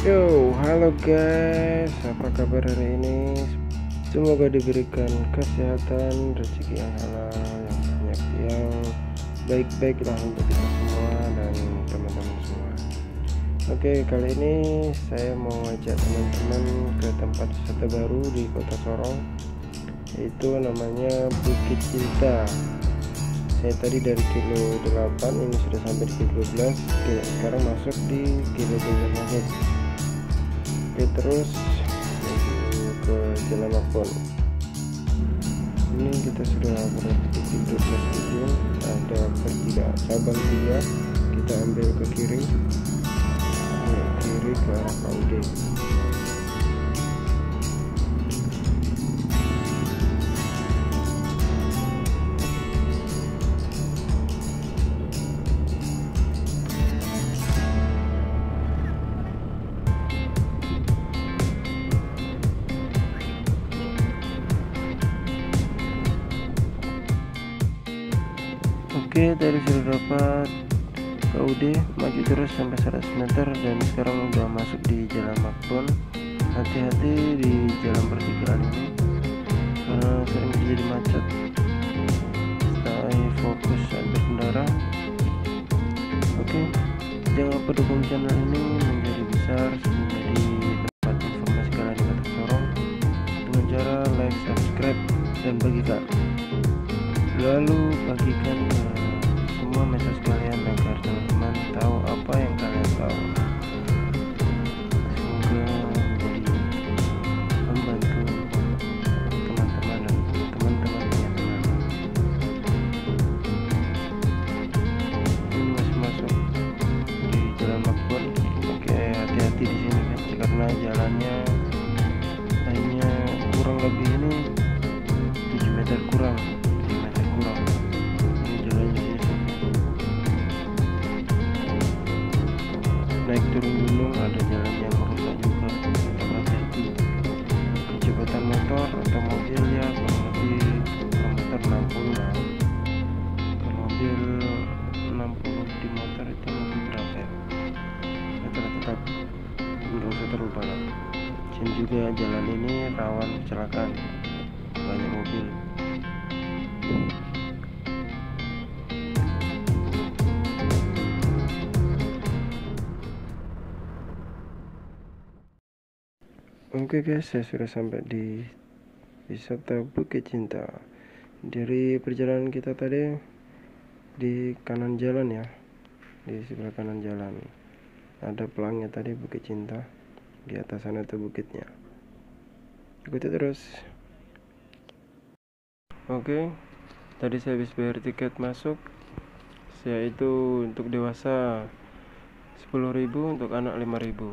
Yo, halo guys, apa kabar hari ini? Semoga diberikan kesehatan, rezeki yang halal, yang banyak, yang baik-baik lah untuk kita semua dan teman-teman semua. Oke, kali ini saya mau ajak teman-teman ke tempat wisata baru di Kota Sorong, yaitu namanya Bukit Cinta. Saya tadi dari kilo 8, ini sudah sampai di kilo 12. Oke, sekarang masuk di kilo 12 lagi. Oke, terus menuju ke Jalan Makbon. Ini kita sudah berada di pintu ujung, ada pertigaan cabang 3. Kita ambil ke kiri ke arah KUD. Oke, tadi sudah dapat KUD, maju terus sampai 100 meter dan sekarang udah masuk di Jalan Makbon. Hati-hati di jalan pertigaan ini karena sering terjadi macet. Stay fokus saat berkendara. Oke, jangan lupa dukung channel ini menjadi besar menjadi tempat informasi kalian di Kota Sorong dengan cara like, subscribe, dan bagikan. Lalu bagikan ke semua medsos kalian agar teman-teman tahu apa yang kalian tahu. Semoga menjadi membantu teman-teman dan teman-teman punya teman. Ini masih masuk di Jalan Makbon. Oke, hati-hati di sini guys, karena jalannya hanya kurang lebih ini 7 meter kurang. Naik turun gunung ada jalan yang merusak juga, hati-hati. Kecepatan motor atau mobil ya kurang lebih kilometer 60 lah. Kalau mobil 60 di motor itu lebih berapa ya? Tetap nggak usah terlalu balap. Sini juga jalan ini rawan kecelakaan, banyak mobil. Oke guys, saya sudah sampai di wisata Bukit Cinta. Dari perjalanan kita tadi di kanan jalan ya, di sebelah kanan jalan ada pelangnya tadi Bukit Cinta. Di atas sana tuh bukitnya. Ikuti terus. Oke, tadi saya habis bayar tiket masuk. Yaitu untuk dewasa 10.000, untuk anak 5.000.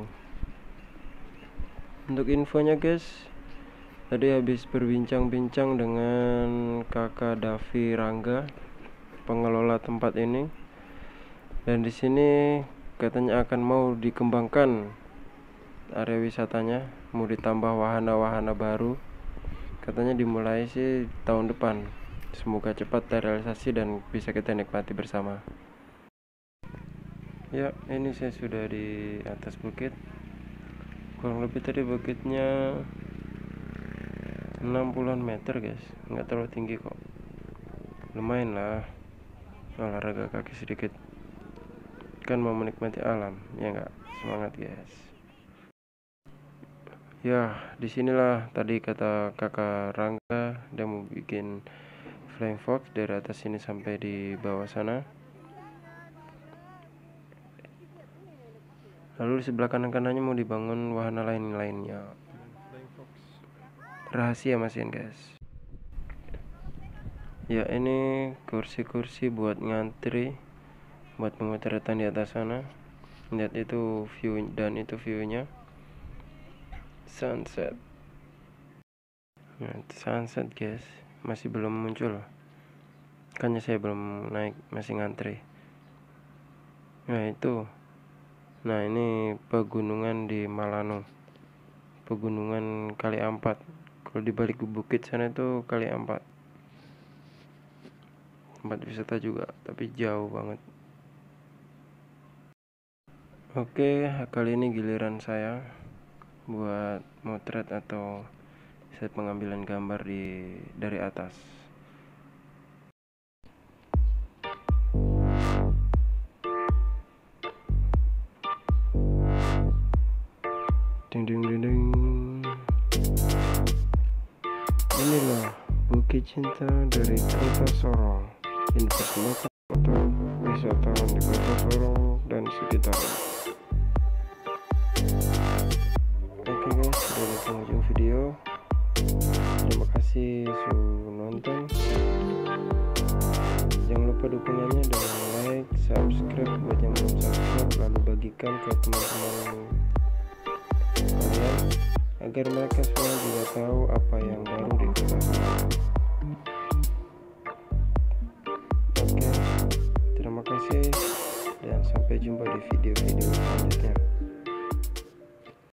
Untuk infonya guys, tadi habis berbincang-bincang dengan kakak Davi Rangga, pengelola tempat ini, dan di sini katanya akan mau dikembangkan area wisatanya, mau ditambah wahana-wahana baru. Katanya dimulai sih tahun depan. Semoga cepat terrealisasi dan bisa kita nikmati bersama. Ya, ini saya sudah di atas bukit. Kurang lebih tadi bukitnya 60-an meter guys, nggak terlalu tinggi kok, lumayan lah olahraga kaki sedikit, kan mau menikmati alam ya nggak. Semangat guys. Ya, disinilah tadi kata kakak Rangga, dia mau bikin flying fox dari atas sini sampai di bawah sana. Lalu di sebelah kanan-kanannya mau dibangun wahana lainnya. Rahasia masihan guys. Ya, ini kursi-kursi buat ngantri, buat pemotretan di atas sana. Lihat itu view, dan itu viewnya sunset. Nah, sunset guys, masih belum muncul. Makanya saya belum naik, masih ngantri. Nah itu. Nah ini pegunungan di Malano, pegunungan Kali Ampat. Kalau di balik bukit sana itu Kali Ampat, tempat wisata juga, tapi jauh banget. Oke, kali ini giliran saya buat motret atau set pengambilan gambar dari atas. Ding ding ding ding. Inilah Bukit Cinta dari Kota Sorong. Informasi foto wisatawan di Kota Sorong dan sekitarnya. Oke guys, sudah di penghujung video. Terima kasih sudah nonton. Jangan lupa dukungannya dengan like, subscribe buat yang belum subscribe, lalu bagikan ke teman-teman kalian agar mereka semua juga tahu apa yang baru di Kota Sorong. Oke, terima kasih dan sampai jumpa di video-video selanjutnya.